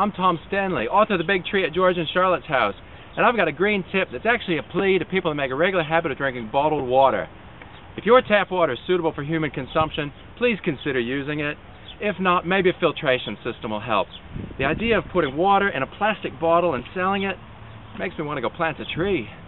I'm Tomm Stanley, author of The Big Tree at George and Charlotte's House, and I've got a green tip that's actually a plea to people that make a regular habit of drinking bottled water. If your tap water is suitable for human consumption, please consider using it. If not, maybe a filtration system will help. The idea of putting water in a plastic bottle and selling it makes me want to go plant a tree.